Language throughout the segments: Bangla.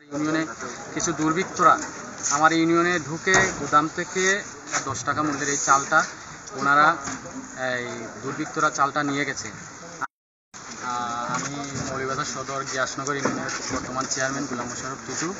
ইউনিয়নে কিছু দুর্বৃত্তরা আমার ইউনিয়নে ঢুকে গুদাম থেকে 10 টাকা মূল্যের এই চালটা ওনারা দুর্বৃত্তরা চালটা নিয়ে গেছে। আমি মৌলভীবাজার সদর গিয়াসনগর ইউনিয়নের বর্তমান চেয়ারম্যান গোলাম মোশাররফ টুটু।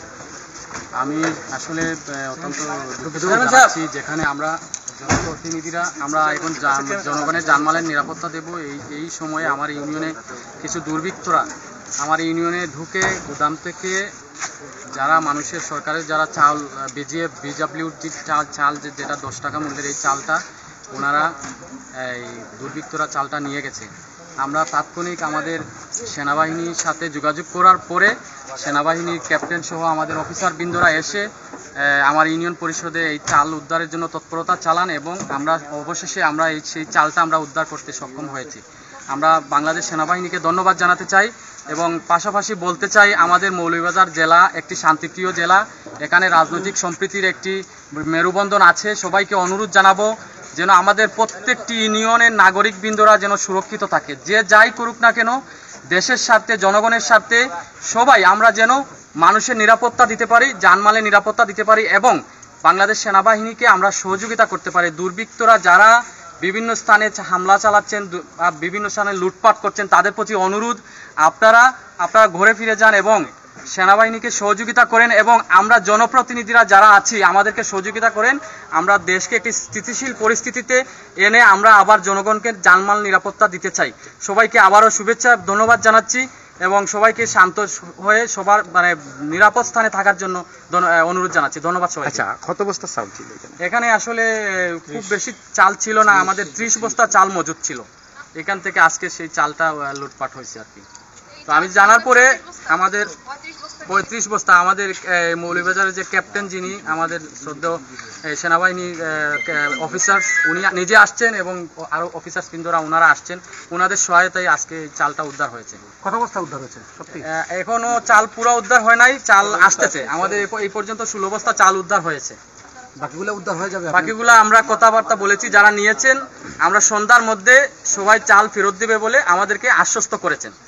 আমি আসলে অত্যন্ত দুঃখিত, যেখানে আমরা জনপ্রতিনিধিরা আমরা এখন জনগণের জানমালের নিরাপত্তা দেব, এই সময়ে আমার ইউনিয়নে কিছু দুর্বৃত্তরা আমার ইউনিয়নে ঢুকে গুদাম থেকে যারা মানুষের সরকারের যারা চাল বিডব্লিউটি চাল যেটা 10 টাকা মূল্যের এই চালটা ওনারা দুর্বৃত্তরা চালটা নিয়ে গেছে। আমরা তাৎক্ষণিক আমাদের সেনাবাহিনীর সাথে যোগাযোগ করার পরে সেনাবাহিনীর ক্যাপ্টেন সহ আমাদের অফিসার বৃন্দরা এসে আমার ইউনিয়ন পরিষদে এই চাল উদ্ধারের জন্য তৎপরতা চালান এবং আমরা অবশেষে সেই চালটা আমরা উদ্ধার করতে সক্ষম হয়েছি। আমরা বাংলাদেশ সেনাবাহিনীকে ধন্যবাদ জানাতে চাই এবং পাশাপাশি বলতে চাই আমাদের মৌলভীবাজার জেলা একটি শান্তিপ্রিয় জেলা। এখানে রাজনৈতিক সম্প্রীতির একটি মেরুবন্ধন আছে। সবাইকে অনুরোধ জানাবো যেন আমাদের প্রত্যেকটি ইউনিয়নের নাগরিকবৃন্দরা যেন সুরক্ষিত থাকে, যে যাই করুক না কেন দেশের স্বার্থে জনগণের স্বার্থে সবাই আমরা যেন মানুষের নিরাপত্তা দিতে পারি, জানমালের নিরাপত্তা দিতে পারি এবং বাংলাদেশ সেনাবাহিনীকে আমরা সহযোগিতা করতে পারি। দুর্বৃত্তরা যারা বিভিন্ন স্থানে হামলা চালাচ্ছেন, বিভিন্ন স্থানে লুটপাট করছেন, তাদের প্রতি অনুরোধ আপনারা ঘুরে ফিরে যান এবং সেনাবাহিনীকে সহযোগিতা করেন এবং আমরা জনপ্রতিনিধিরা যারা আছি আমাদেরকে সহযোগিতা করেন। আমরা দেশকে একটি স্থিতিশীল পরিস্থিতিতে এনে আমরা আবার জনগণকে জানমাল নিরাপত্তা দিতে চাই। সবাইকে আবারও শুভেচ্ছা ধন্যবাদ জানাচ্ছি এবং সবাইকে শান্ত হয়ে সবার নিরাপদ স্থানে থাকার জন্য অনুরোধ জানাচ্ছি। ধন্যবাদ সবাই। আচ্ছা, কত বস্তা চাল ছিল এখানে? আসলে খুব বেশি চাল ছিল না, আমাদের 30 বস্তা চাল মজুদ ছিল। এখান থেকে আজকে সেই চালটা লুটপাট হয়েছে আর কি। তো আমি জানার পরে আমাদের 35 বস্তা আমাদের মৌলভীবাজারের যে ক্যাপ্টেন যিনি আমাদের শ্রদ্ধেয় সেনাবাহিনীর অফিসার উনি নিজে আসছেন এবং আরো অফিসার বৃন্দরা ওনারা আসছেন, ওনাদের সহায়তায় আজকে চালটা উদ্ধার হয়েছে। কত বস্তা উদ্ধার হয়েছে? সত্যি এখনো চাল পুরো উদ্ধার হয় নাই, চাল আসতেছে। আমাদের এই পর্যন্ত 16 বস্তা চাল উদ্ধার হয়েছে। বাকিগুলো উদ্ধার হয়ে যাবে? বাকিগুলো আমরা কথাবার্তা বলেছি, যারা নিয়েছেন আমরা সন্ধ্যার মধ্যে সবাই চাল ফেরত দেবে বলে আমাদেরকে আশ্বস্ত করেছেন।